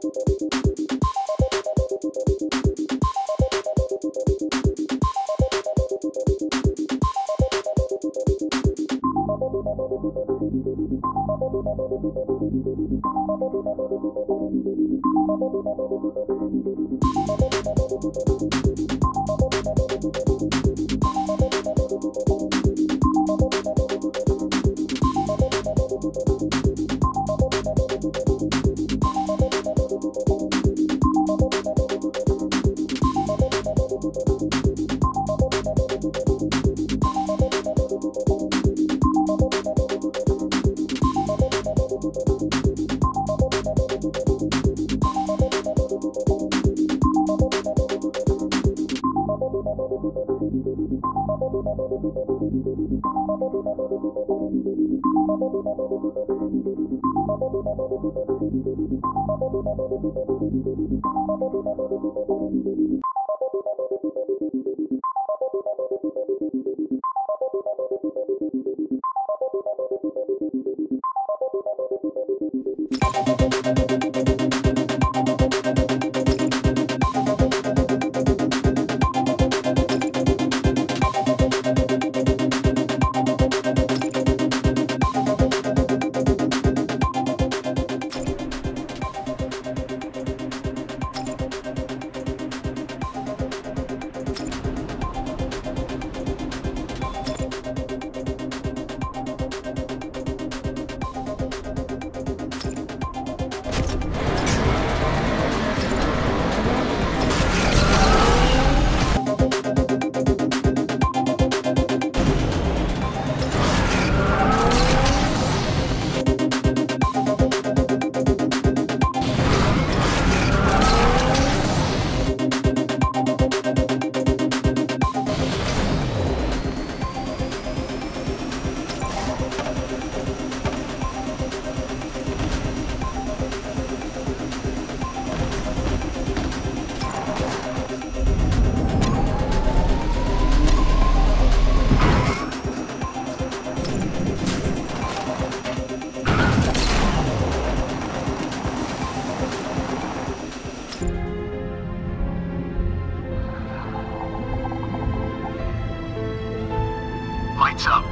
Lights up.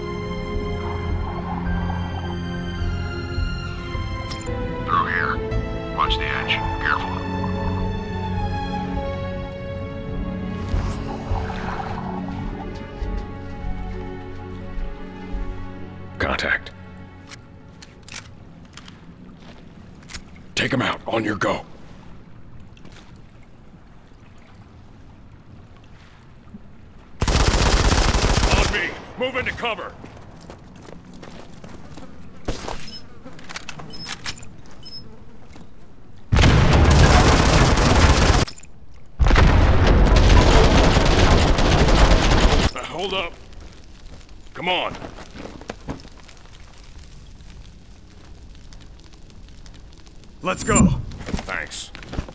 Through here. Watch the edge. Careful. Contact. Take him out. On your go. On me. Move into cover. Hold up. Come on. Let's go. Thanks.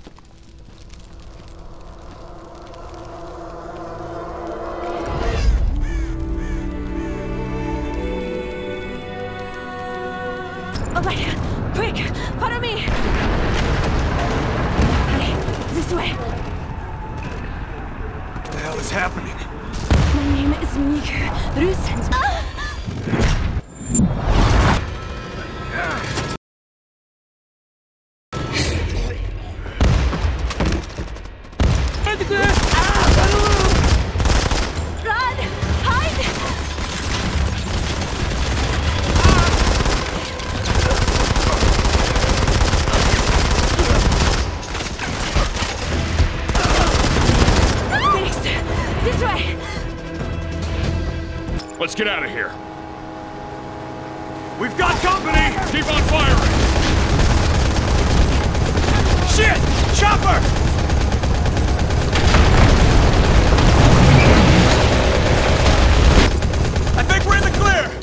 Over here! Quick! Follow me! Allez, this way! What the hell is happening? My name is Mieke Rüsens. Run! Hide! Phoenix, this way! Let's get out of here. We've got company! Keep on firing. Shit! Chopper! I think we're in the clear!